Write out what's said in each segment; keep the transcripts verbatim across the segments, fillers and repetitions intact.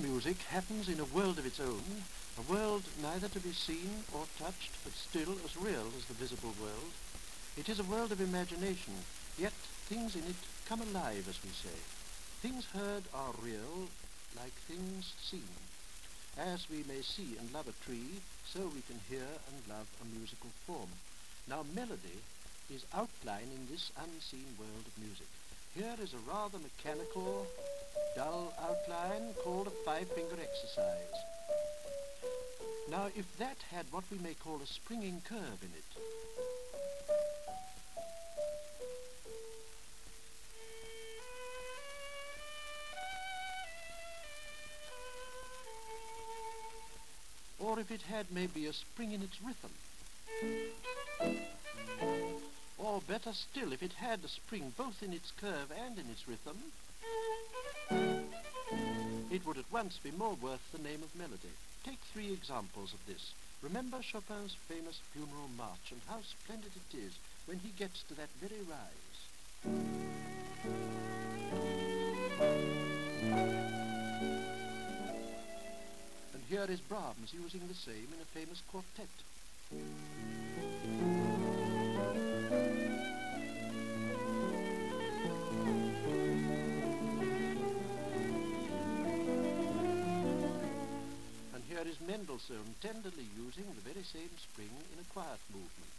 music happens in a world of its own, a world neither to be seen or touched, but still as real as the visible world. It is a world of imagination, yet things in it come alive, as we say. Things heard are real, like things seen. As we may see and love a tree, so we can hear and love a musical form. Now melody is outline in this unseen world of music. Here is a rather mechanical, dull outline called a five-finger exercise. Now if that had what we may call a springing curve in it, or if it had maybe a spring in its rhythm, or better still, if it had a spring both in its curve and in its rhythm, it would at once be more worth the name of melody. Take three examples of this. Remember Chopin's famous Funeral March, and how splendid it is when he gets to that very rise. And here is Brahms using the same in a famous quartet. And here is Mendelssohn tenderly using the very same spring in a quiet movement.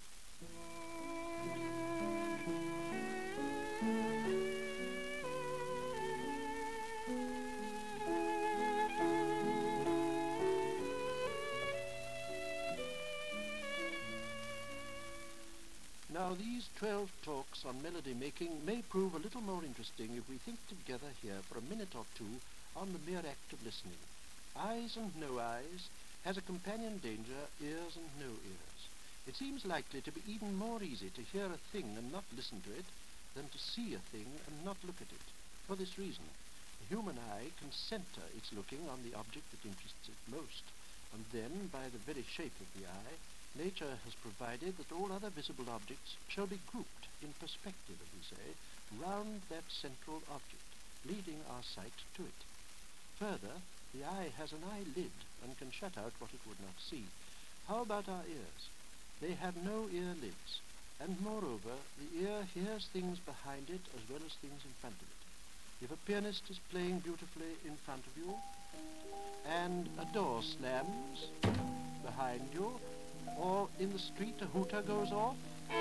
Now these twelve talks on melody making may prove a little more interesting if we think together here for a minute or two on the mere act of listening. Eyes and no eyes has a companion danger, ears and no ears. It seems likely to be even more easy to hear a thing and not listen to it than to see a thing and not look at it. For this reason, the human eye can center its looking on the object that interests it most, and then, by the very shape of the eye, nature has provided that all other visible objects shall be grouped in perspective, as we say, round that central object, leading our sight to it. Further, the eye has an eyelid and can shut out what it would not see. How about our ears? They have no ear lids, and moreover, the ear hears things behind it as well as things in front of it. If a pianist is playing beautifully in front of you, and a door slams behind you, or in the street a hooter goes off,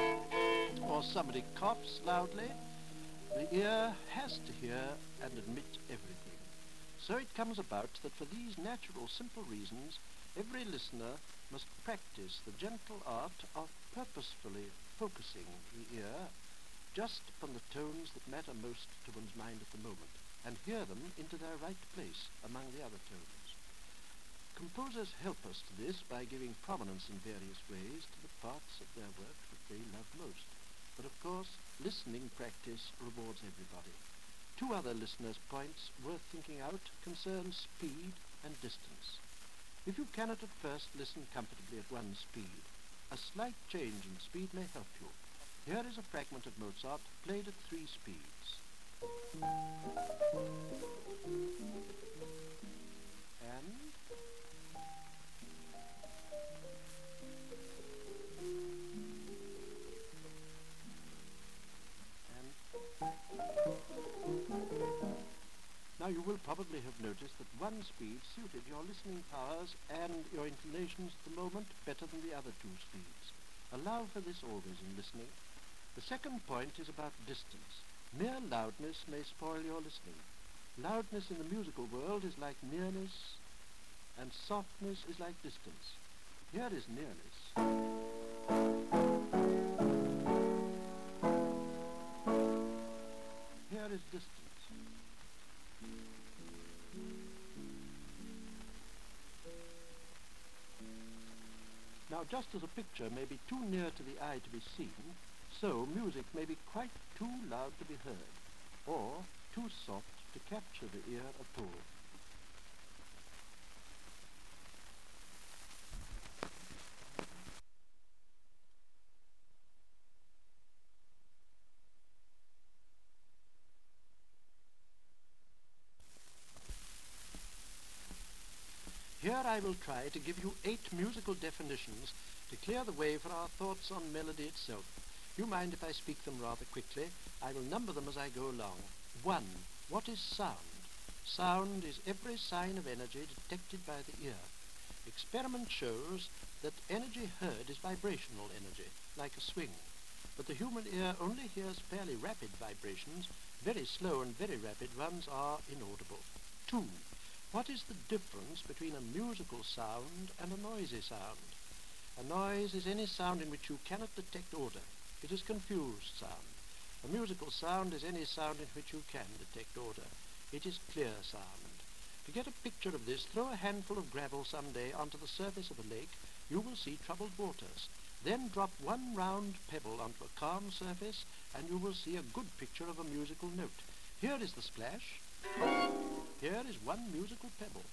or somebody coughs loudly, the ear has to hear and admit everything. So it comes about that for these natural, simple reasons, every listener must practice the gentle art of purposefully focusing the ear just upon the tones that matter most to one's mind at the moment, and hear them into their right place among the other tones. Composers help us to this by giving prominence in various ways to the parts of their work that they love most. But of course, listening practice rewards everybody. Two other listeners' points worth thinking out concern speed and distance. If you cannot at first listen comfortably at one speed, a slight change in speed may help you. Here is a fragment of Mozart played at three speeds. And Now you will probably have noticed that one speed suited your listening powers and your inclinations at the moment better than the other two speeds. Allow for this always in listening. The second point is about distance. Mere loudness may spoil your listening. Loudness in the musical world is like nearness, and softness is like distance. Here is nearness. Here is distance. Now, just as a picture may be too near to the eye to be seen, so music may be quite too loud to be heard, or too soft to capture the ear at all. Here I will try to give you eight musical definitions to clear the way for our thoughts on melody itself. You mind if I speak them rather quickly? I will number them as I go along. One. What is sound? Sound is every sign of energy detected by the ear. Experiment shows that energy heard is vibrational energy, like a swing. But the human ear only hears fairly rapid vibrations. Very slow and very rapid ones are inaudible. Two. What is the difference between a musical sound and a noisy sound? A noise is any sound in which you cannot detect order. It is confused sound. A musical sound is any sound in which you can detect order. It is clear sound. To get a picture of this, throw a handful of gravel some day onto the surface of a lake. You will see troubled waters. Then drop one round pebble onto a calm surface, and you will see a good picture of a musical note. Here is the splash. Here is one musical pebble.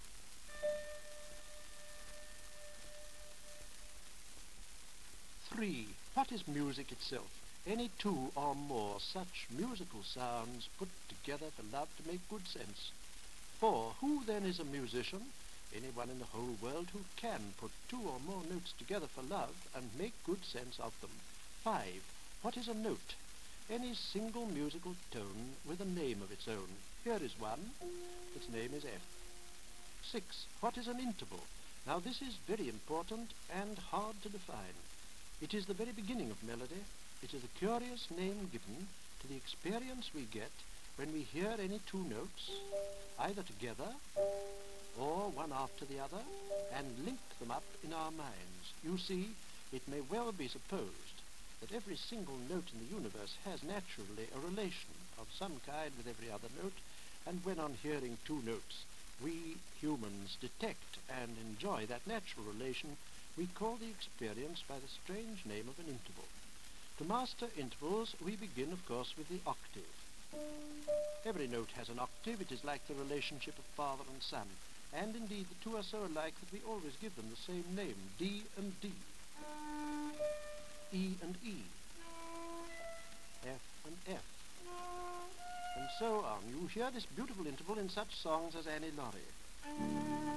Three. What is music itself? Any two or more such musical sounds put together for love to make good sense. Four. Who then is a musician? Anyone in the whole world who can put two or more notes together for love and make good sense of them. Five. What is a note? Any single musical tone with a name of its own. Here is one. Its name is F. Six. What is an interval? Now this is very important and hard to define. It is the very beginning of melody. It is a curious name given to the experience we get when we hear any two notes, either together or one after the other, and link them up in our minds. You see, it may well be supposed that every single note in the universe has naturally a relation of some kind with every other note, and when on hearing two notes we humans detect and enjoy that natural relation, we call the experience by the strange name of an interval. To master intervals, we begin, of course, with the octave. Every note has an octave. It is like the relationship of father and son. And indeed, the two are so alike that we always give them the same name, D and D, E and E, F and F, and so on. You hear this beautiful interval in such songs as Annie Laurie.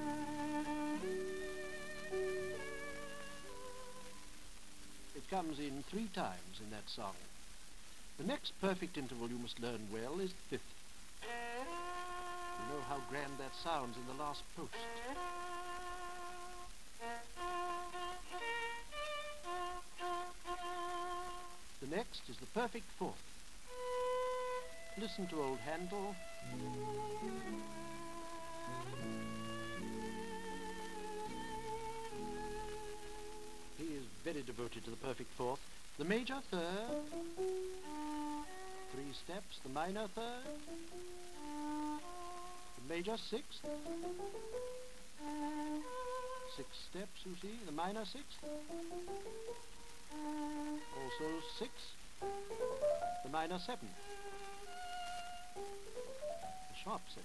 It comes in three times in that song. The next perfect interval you must learn well is the fifth. You know how grand that sounds in the last post. The next is the perfect fourth. Listen to old Handel. He is very devoted to the perfect fourth. The major third, three steps, the minor third, the major sixth, six steps, you see, the minor sixth, also six, the minor seven, the sharp seven,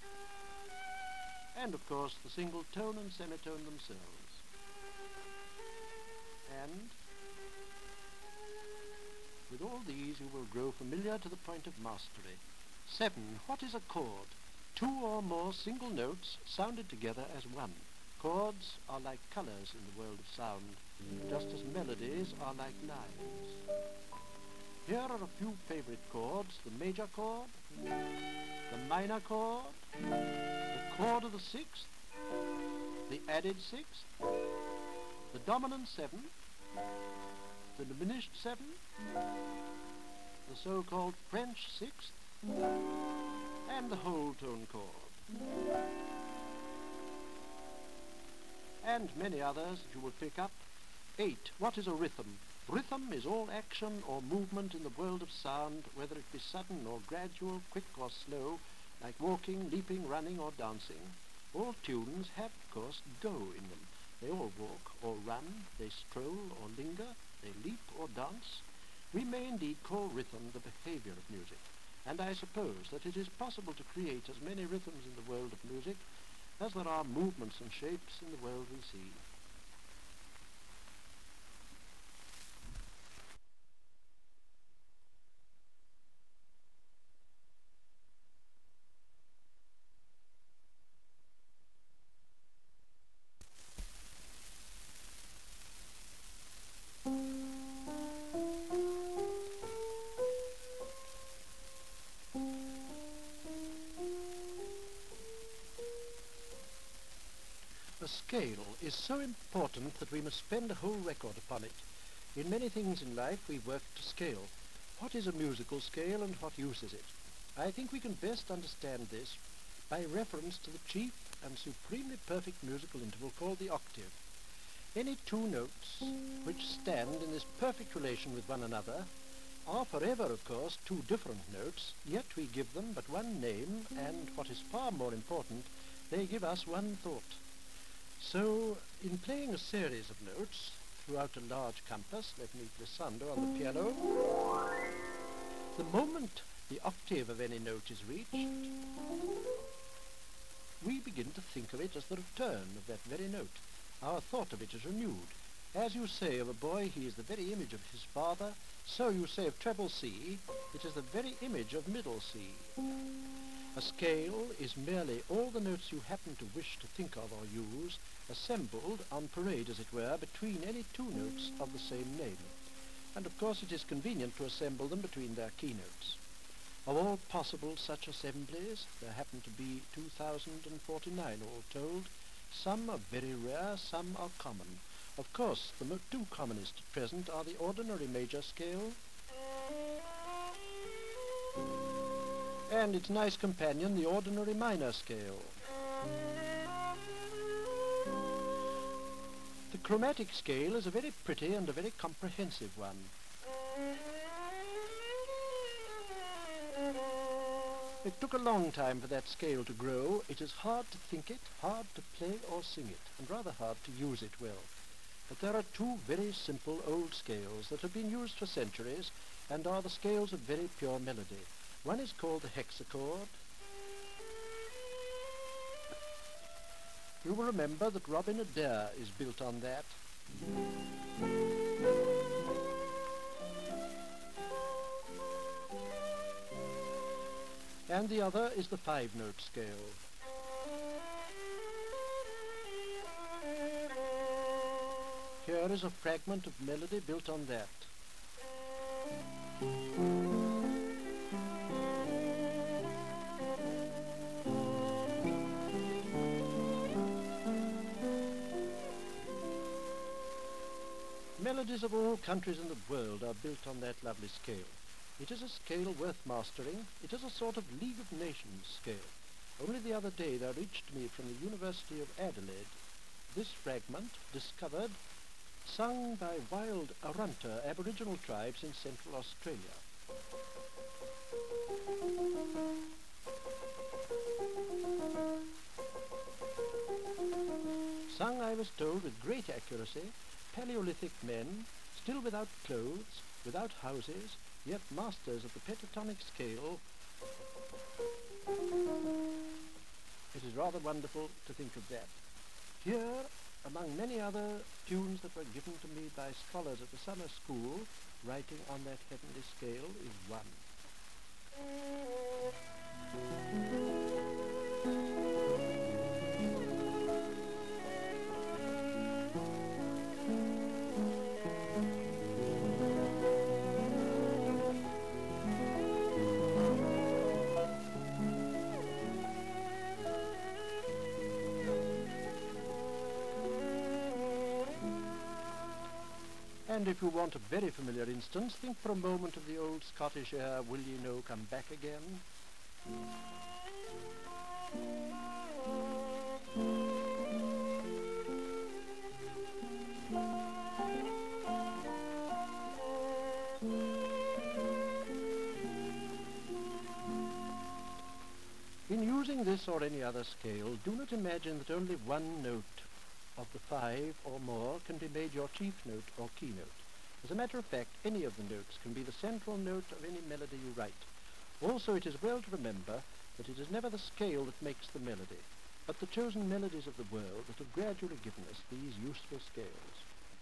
and of course the single tone and semitone themselves. And with all these you will grow familiar to the point of mastery. Seven. What is a chord? Two or more single notes sounded together as one. Chords are like colors in the world of sound, just as melodies are like lines. Here are a few favorite chords: the major chord, the minor chord, the chord of the sixth, the added sixth, the dominant seven, the diminished seven, the so-called French sixth, and the whole tone chord. And many others that you will pick up. Eight. What is a rhythm? Rhythm is all action or movement in the world of sound, whether it be sudden or gradual, quick or slow, like walking, leaping, running, or dancing. All tunes have, of course, go in them. They all walk or run, they stroll or linger, they leap or dance. We may indeed call rhythm the behavior of music, and I suppose that it is possible to create as many rhythms in the world of music as there are movements and shapes in the world we see. scale is so important that we must spend a whole record upon it. In many things in life we work to scale. What is a musical scale and what use is it? I think we can best understand this by reference to the chief and supremely perfect musical interval called the octave. Any two notes which stand in this perfect relation with one another are forever, of course, two different notes, yet we give them but one name, and, what is far more important, they give us one thought. So, in playing a series of notes throughout a large compass, let me glissando on the piano, the moment the octave of any note is reached, we begin to think of it as the return of that very note. Our thought of it is renewed. As you say of a boy, he is the very image of his father, so you say of treble C, it is the very image of middle C. A scale is merely all the notes you happen to wish to think of or use, assembled on parade, as it were, between any two notes of the same name. And of course it is convenient to assemble them between their keynotes. Of all possible such assemblies, there happen to be two thousand forty-nine all told. Some are very rare, some are common. Of course, the mo- two commonest at present are the ordinary major scale and its nice companion, the ordinary minor scale. The chromatic scale is a very pretty and a very comprehensive one. It took a long time for that scale to grow. It is hard to think it, hard to play or sing it, and rather hard to use it well. But there are two very simple old scales that have been used for centuries and are the scales of very pure melody. One is called the hexachord. You will remember that Robin Adair is built on that. And the other is the five-note scale. Here is a fragment of melody built on that. Melodies of all countries in the world are built on that lovely scale. It is a scale worth mastering. It is a sort of League of Nations scale. Only the other day there reached me from the University of Adelaide this fragment, discovered, sung by wild Arunta Aboriginal tribes in Central Australia. Sung, I was told, with great accuracy, Paleolithic men, still without clothes, without houses, yet masters of the pentatonic scale. It is rather wonderful to think of that. Here, among many other tunes that were given to me by scholars at the summer school, writing on that heavenly scale is one. And if you want a very familiar instance, think for a moment of the old Scottish air, Will Ye No Come Back Again? In using this or any other scale, do not imagine that only one note of the five or more can be made your chief note or keynote. As a matter of fact, any of the notes can be the central note of any melody you write. Also, it is well to remember that it is never the scale that makes the melody, but the chosen melodies of the world that have gradually given us these useful scales.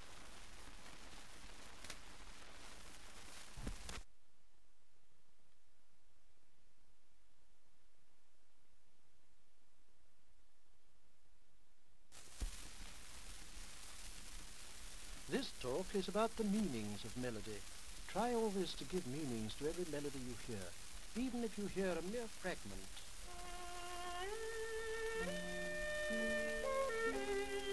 This talk is about the meanings of melody. Try always to give meanings to every melody you hear, even if you hear a mere fragment.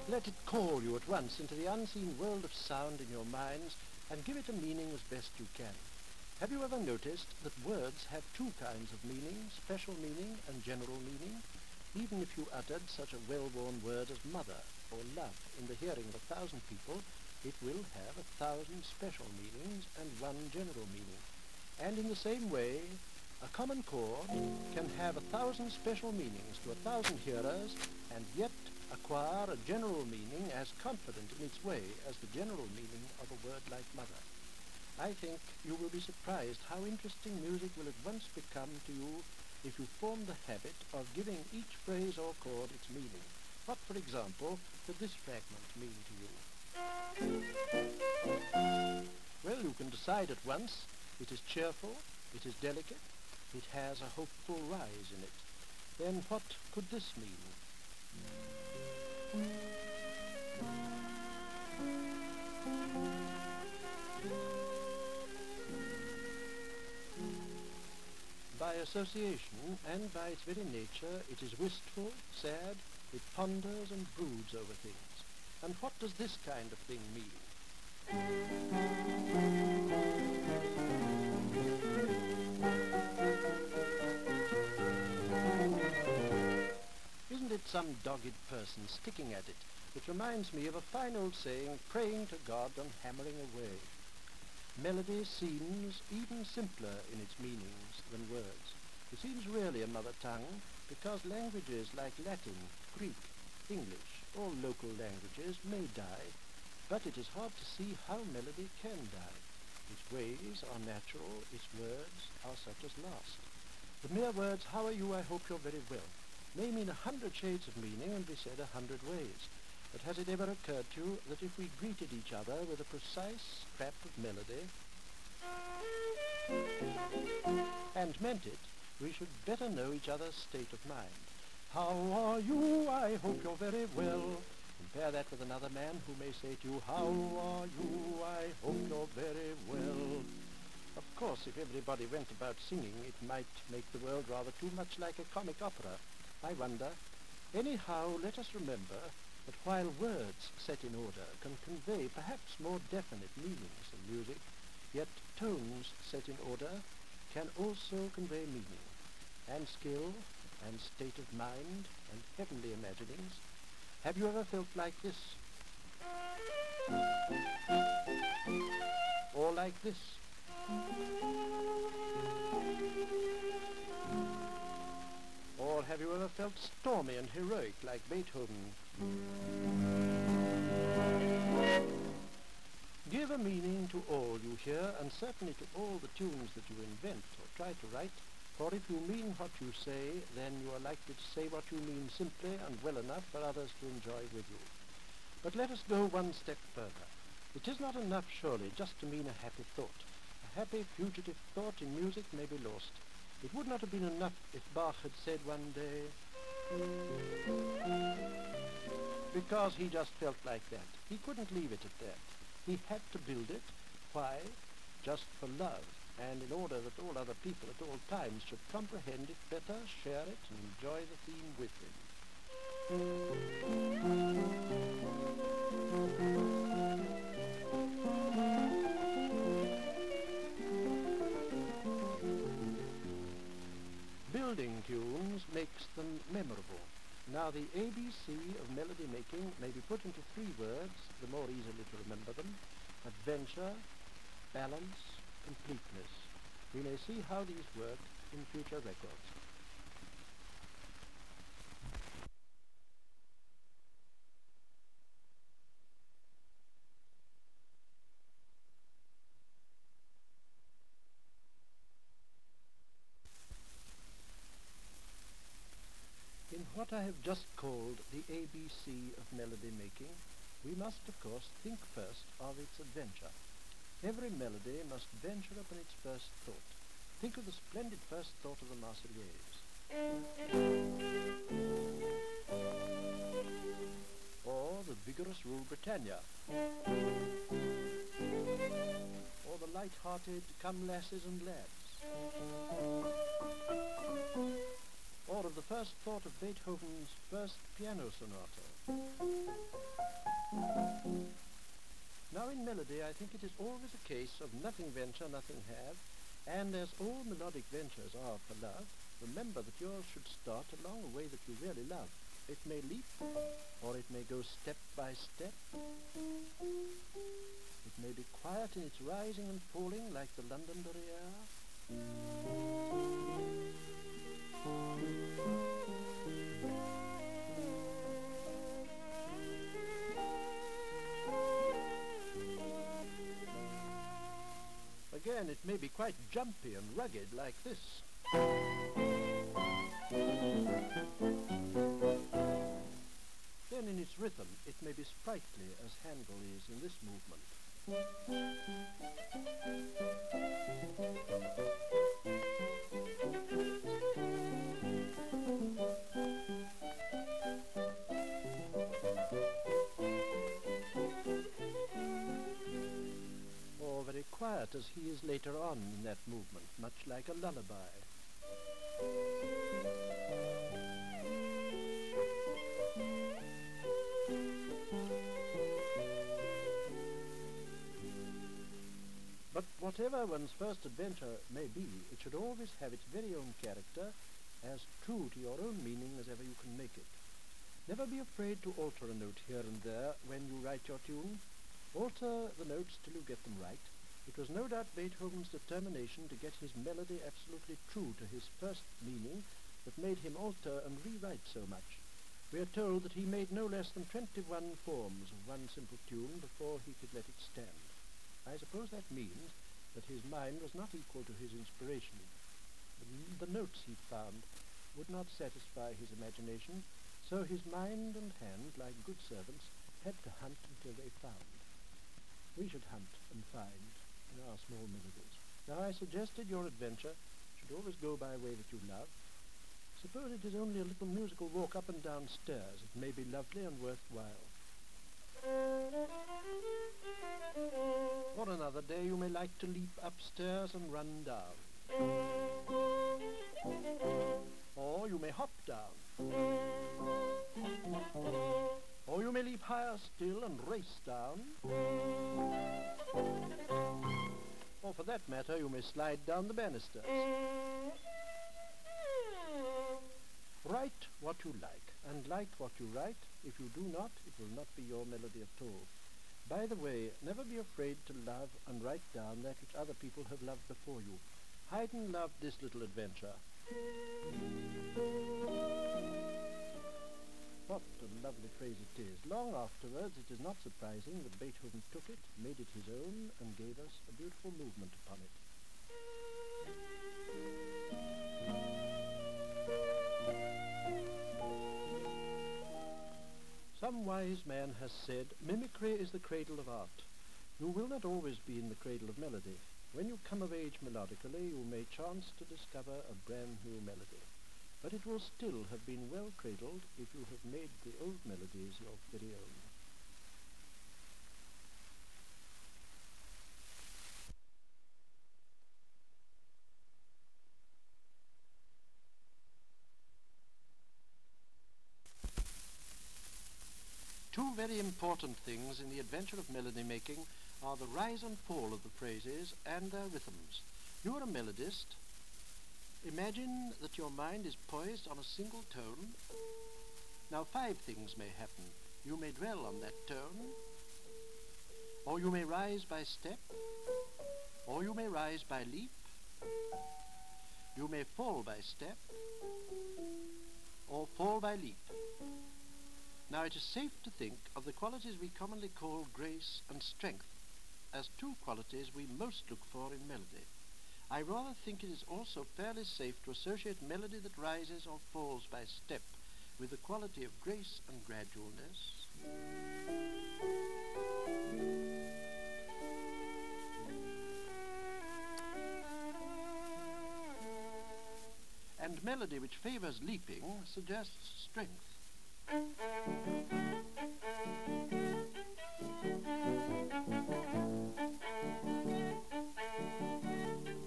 Let it call you at once into the unseen world of sound in your minds and give it a meaning as best you can. Have you ever noticed that words have two kinds of meaning, special meaning and general meaning? Even if you uttered such a well-worn word as mother or love in the hearing of a thousand people, it will have a thousand special meanings and one general meaning. And in the same way, a common chord can have a thousand special meanings to a thousand hearers and yet acquire a general meaning as confident in its way as the general meaning of a word like mother. I think you will be surprised how interesting music will at once become to you if you form the habit of giving each phrase or chord its meaning. What, for example, could this fragment mean to you? Well, you can decide at once. It is cheerful, it is delicate, it has a hopeful rise in it. Then what could this mean? By association and by its very nature, it is wistful, sad, it ponders and broods over things. And what does this kind of thing mean? Isn't it some dogged person sticking at it? It reminds me of a fine old saying, praying to God and hammering away. Melody seems even simpler in its meanings than words. It seems really a mother tongue because languages like Latin, Greek, English, or local languages may die, but it is hard to see how melody can die. Its ways are natural, its words are such as last. The mere words, how are you, I hope you're very well, may mean a hundred shades of meaning and be said a hundred ways. But has it ever occurred to you that if we greeted each other with a precise scrap of melody and meant it, we should better know each other's state of mind? How are you? I hope you're very well. Compare that with another man who may say to you, how are you? I hope you're very well. Of course, if everybody went about singing, it might make the world rather too much like a comic opera. I wonder. Anyhow, let us remember that while words set in order can convey perhaps more definite meanings in music, yet tones set in order can also convey meaning, and skill, and state of mind, and heavenly imaginings. Have you ever felt like this? Or like this? Or have you ever felt stormy and heroic like Beethoven? Give a meaning to all you hear, and certainly to all the tunes that you invent or try to write, for if you mean what you say, then you are likely to say what you mean simply and well enough for others to enjoy with you. But let us go one step further. It is not enough, surely, just to mean a happy thought. A happy, fugitive thought in music may be lost. It would not have been enough if Bach had said one day, because he just felt like that. He couldn't leave it at that. He had to build it. Why? Just for love, and in order that all other people at all times should comprehend it better, share it, and enjoy the theme with him. Building tunes makes them memorable. Now the A B C of melody making may be put into three words, the more easily to remember them: adventure, balance, completeness. We may see how these work in future records. In what I have just called the A B C of melody making, we must, of course, think first of its adventure. Every melody must venture upon its first thought. Think of the splendid first thought of the Marseillaise. Or the vigorous Rule Britannia. Or the light-hearted Come Lasses and Lads. Or of the first thought of Beethoven's first piano sonata. Now in melody, I think it is always a case of nothing venture, nothing have, and as all melodic ventures are for love, remember that yours should start along a way that you really love. It may leap, or it may go step by step. It may be quiet in its rising and falling like the Londonderry air. Again, it may be quite jumpy and rugged like this. Then in its rhythm, it may be sprightly as Handel is in this movement. Or very quiet as he is later on in that movement, much like a lullaby. But whatever one's first adventure may be, it should always have its very own character, as true to your own meaning as ever you can make it. Never be afraid to alter a note here and there when you write your tune. Alter the notes till you get them right. It was no doubt Beethoven's determination to get his melody absolutely true to his first meaning that made him alter and rewrite so much. We are told that he made no less than twenty-one forms of one simple tune before he could let it stand. I suppose that means that his mind was not equal to his inspiration. The, the notes he found would not satisfy his imagination, so his mind and hand, like good servants, had to hunt until they found. We should hunt and find in our small melodies. Now I suggested your adventure should always go by a way that you love. Suppose it is only a little musical walk up and down stairs. It may be lovely and worthwhile. Or another day you may like to leap upstairs and run down. Or you may hop down. Or you may leap higher still and race down. Or for that matter, you may slide down the banisters. Write what you like, and like what you write. If you do not, it will not be your melody at all. By the way, never be afraid to love and write down that which other people have loved before you. Haydn loved this little adventure. What a lovely phrase it is. Long afterwards, it is not surprising that Beethoven took it, made it his own, and gave us a beautiful movement upon it. Some wise man has said, mimicry is the cradle of art. You will not always be in the cradle of melody. When you come of age melodically, you may chance to discover a brand new melody. But it will still have been well cradled if you have made the old melodies your very own. Two very important things in the adventure of melody making are the rise and fall of the phrases and their rhythms. You are a melodist. Imagine that your mind is poised on a single tone. Now five things may happen. You may dwell on that tone, or you may rise by step, or you may rise by leap, you may fall by step, or fall by leap. Now it is safe to think of the qualities we commonly call grace and strength as two qualities we most look for in melody. I rather think it is also fairly safe to associate melody that rises or falls by step with the quality of grace and gradualness. And melody which favors leaping suggests strength.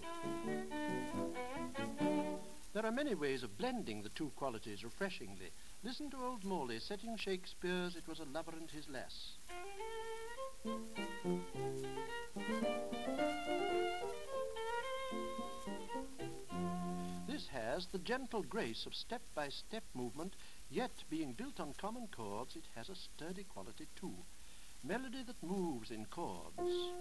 There are many ways of blending the two qualities refreshingly. Listen to old Morley setting Shakespeare's "It was a lover and his lass." This has the gentle grace of step-by-step movement, yet being built on common chords, it has a sturdy quality too. Melody that moves in chords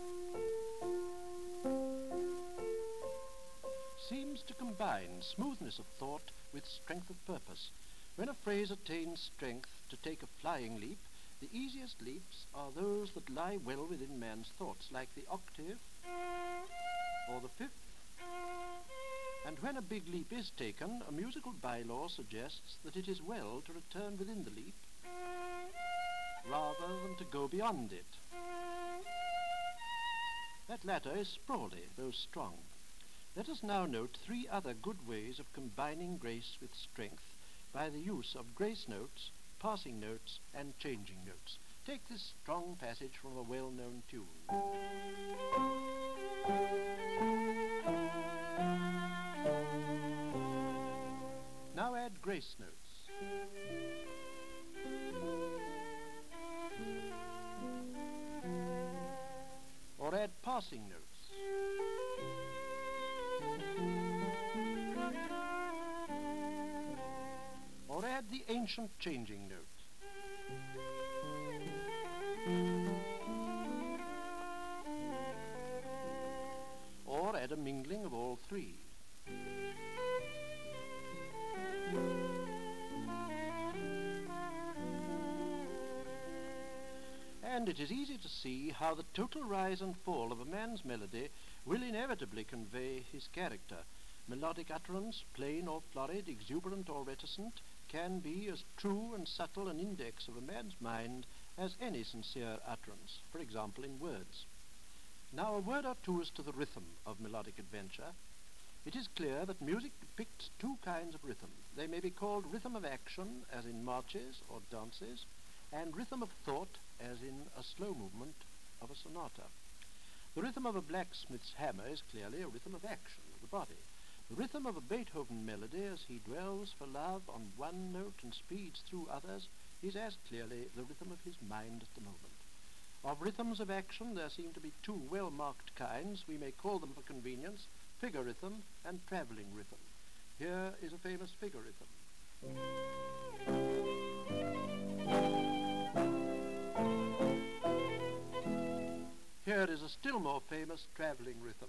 seems to combine smoothness of thought with strength of purpose. When a phrase attains strength to take a flying leap, the easiest leaps are those that lie well within man's thoughts, like the octave or the fifth. And when a big leap is taken, a musical bylaw suggests that it is well to return within the leap rather than to go beyond it. That latter is sprawly, though strong. Let us now note three other good ways of combining grace with strength by the use of grace notes, passing notes, and changing notes. Take this strong passage from a well-known tune. Now add grace notes. Or add passing notes. Or add the ancient changing note. Or add a mingling of all three. And it is easy to see how the total rise and fall of a man's melody will inevitably convey his character. Melodic utterance, plain or florid, exuberant or reticent, can be as true and subtle an index of a man's mind as any sincere utterance, for example in words. Now a word or two as to the rhythm of melodic adventure. It is clear that music depicts two kinds of rhythm. They may be called rhythm of action, as in marches or dances, and rhythm of thought, as in a slow movement of a sonata. The rhythm of a blacksmith's hammer is clearly a rhythm of action of the body. The rhythm of a Beethoven melody, as he dwells for love on one note and speeds through others, is as clearly the rhythm of his mind at the moment. Of rhythms of action there seem to be two well-marked kinds. We may call them for convenience figure rhythm and travelling rhythm. Here is a famous figure rhythm. Here is a still more famous travelling rhythm.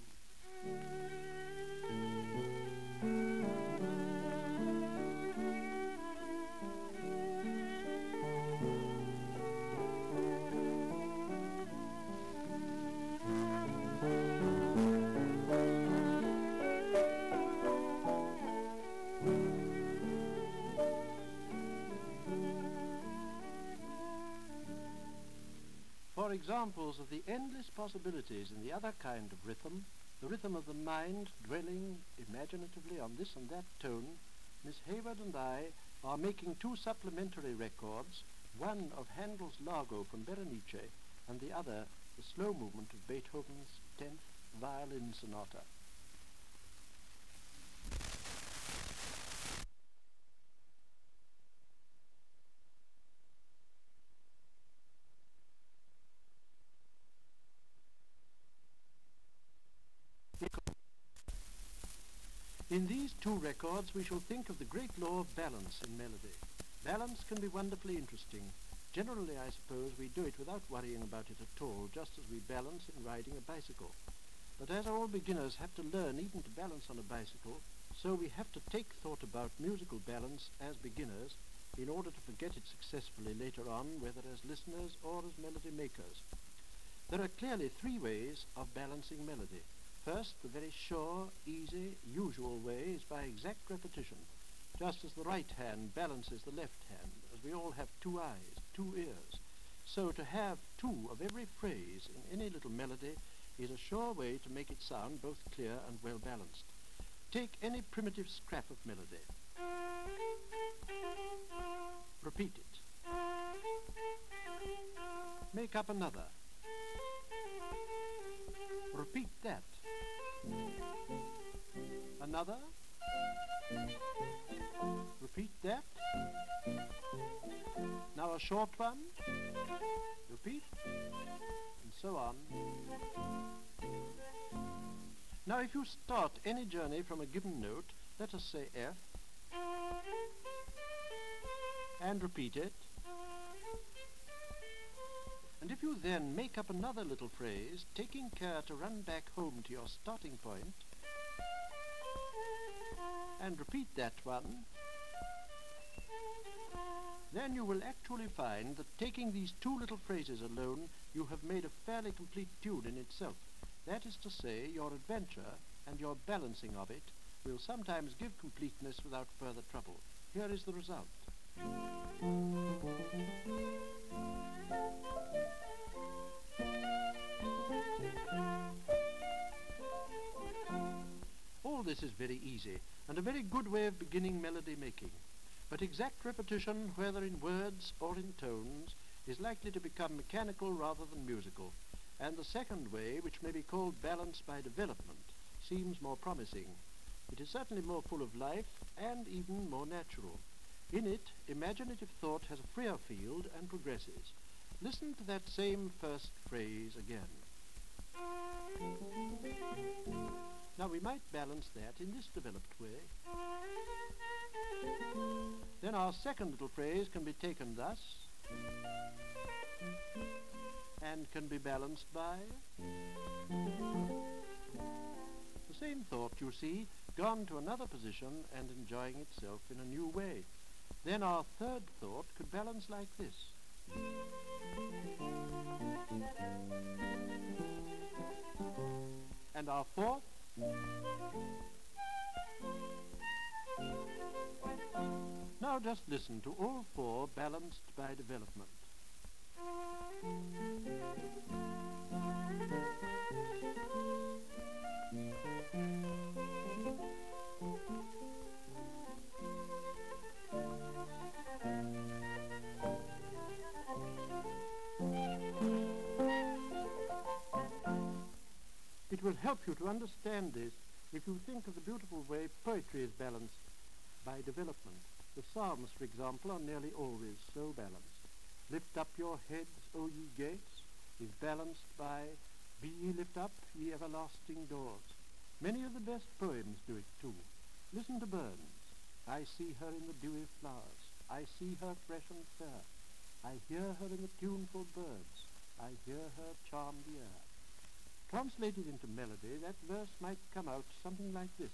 For examples of the endless possibilities in the other kind of rhythm, the rhythm of the mind dwelling imaginatively on this and that tone, Miss Hayward and I are making two supplementary records, one of Handel's Largo from Berenice, and the other the slow movement of Beethoven's tenth Violin Sonata. In these two records we shall think of the great law of balance in melody. Balance can be wonderfully interesting. Generally, I suppose, we do it without worrying about it at all, just as we balance in riding a bicycle. But as all beginners have to learn even to balance on a bicycle, so we have to take thought about musical balance as beginners in order to forget it successfully later on, whether as listeners or as melody makers. There are clearly three ways of balancing melody. First, the very sure, easy, usual way is by exact repetition, just as the right hand balances the left hand, as we all have two eyes, two ears. So to have two of every phrase in any little melody is a sure way to make it sound both clear and well balanced. Take any primitive scrap of melody. Repeat it. Make up another. Repeat that. Another. Repeat that. a short one, repeat, and so on. Now if you start any journey from a given note, let us say F, and repeat it, and if you then make up another little phrase, taking care to run back home to your starting point, and repeat that one, then you will actually find that taking these two little phrases alone, you have made a fairly complete tune in itself. That is to say, your adventure and your balancing of it will sometimes give completeness without further trouble. Here is the result. All this is very easy, and a very good way of beginning melody making. But exact repetition, whether in words or in tones, is likely to become mechanical rather than musical, and the second way, which may be called balance by development, seems more promising. It is certainly more full of life and even more natural. In it, imaginative thought has a freer field and progresses. Listen to that same first phrase again. Now we might balance that in this developed way. Then our second little phrase can be taken thus, and can be balanced by the same thought, you see, gone to another position and enjoying itself in a new way. Then our third thought could balance like this. And our fourth, now just listen to all four balanced by development. It will help you to understand this if you think of the beautiful way poetry is balanced by development. The Psalms, for example, are nearly always so balanced. Lift up your heads, O ye gates, is balanced by be ye lift up, ye everlasting doors. Many of the best poems do it too. Listen to Burns. I see her in the dewy flowers. I see her fresh and fair. I hear her in the tuneful birds. I hear her charm the air. Translated into melody, that verse might come out something like this.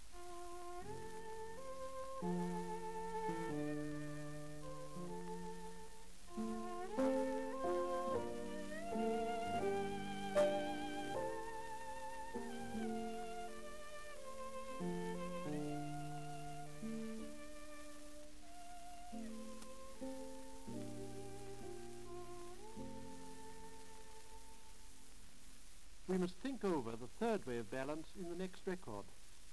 We must think over the third way of balance in the next record.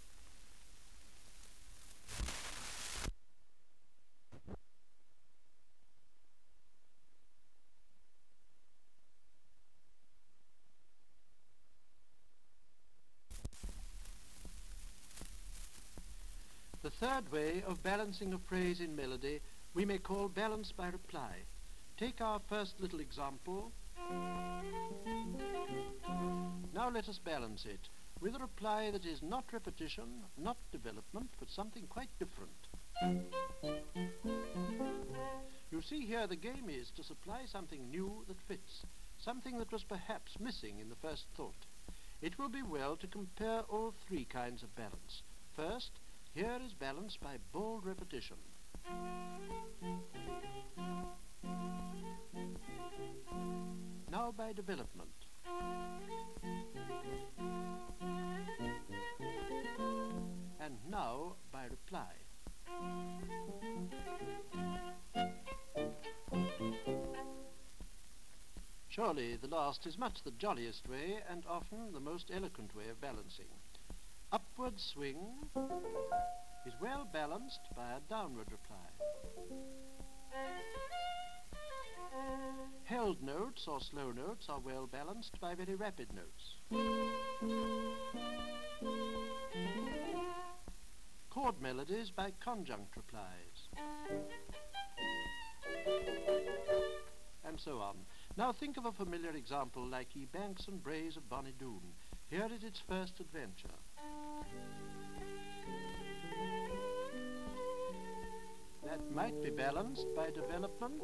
The third way of balancing a phrase in melody we may call balance by reply. Take our first little example. Now let us balance it with a reply that is not repetition, not development, but something quite different. You see here the game is to supply something new that fits, something that was perhaps missing in the first thought. It will be well to compare all three kinds of balance. First, here is balance by bold repetition. Now by development. And now by reply. Surely the last is much the jolliest way and often the most eloquent way of balancing. Upward swing is well balanced by a downward reply. Held notes or slow notes are well balanced by very rapid notes. Chord melodies by conjunct replies. so on. Now think of a familiar example like Ye Banks and Braes of Bonnie Doon. Here is its first adventure. That might be balanced by development.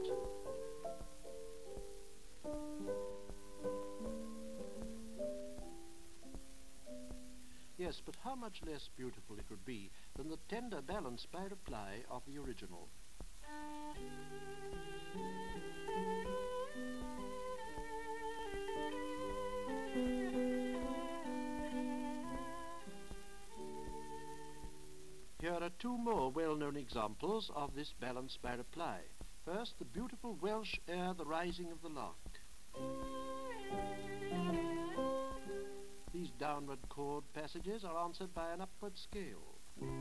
Yes, but how much less beautiful it would be than the tender balance by reply of the original. Here are two more well-known examples of this balance by reply. First, the beautiful Welsh air, The Rising of the Lark. These downward chord passages are answered by an upward scale.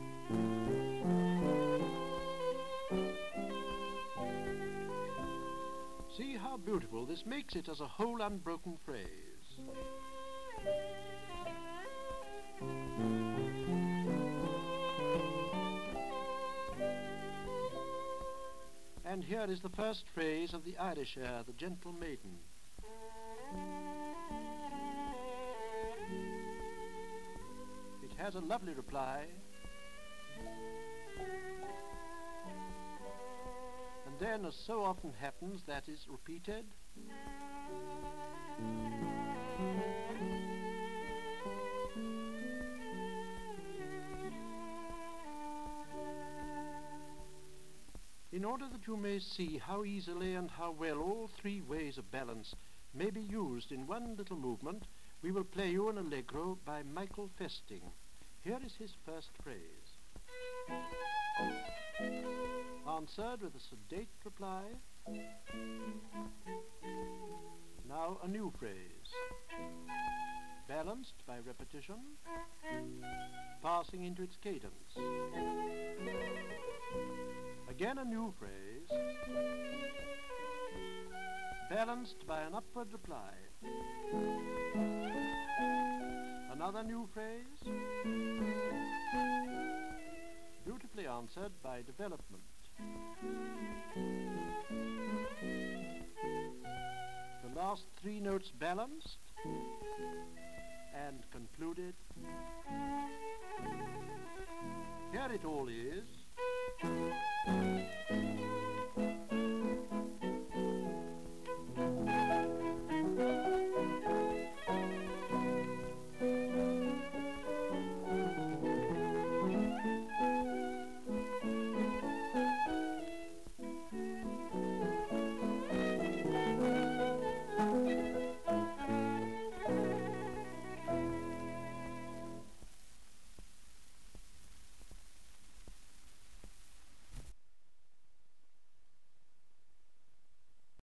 See how beautiful this makes it as a whole unbroken phrase. And here is the first phrase of the Irish air, The Gentle Maiden. It has a lovely reply, and then, as so often happens, that is repeated. In order that you may see how easily and how well all three ways of balance may be used in one little movement, we will play you an allegro by Michael Festing. Here is his first phrase, answered with a sedate reply. Now a new phrase, balanced by repetition, passing into its cadence. Again a new phrase, balanced by an upward reply. Another new phrase, beautifully answered by development. The last three notes balanced and concluded. Here it all is.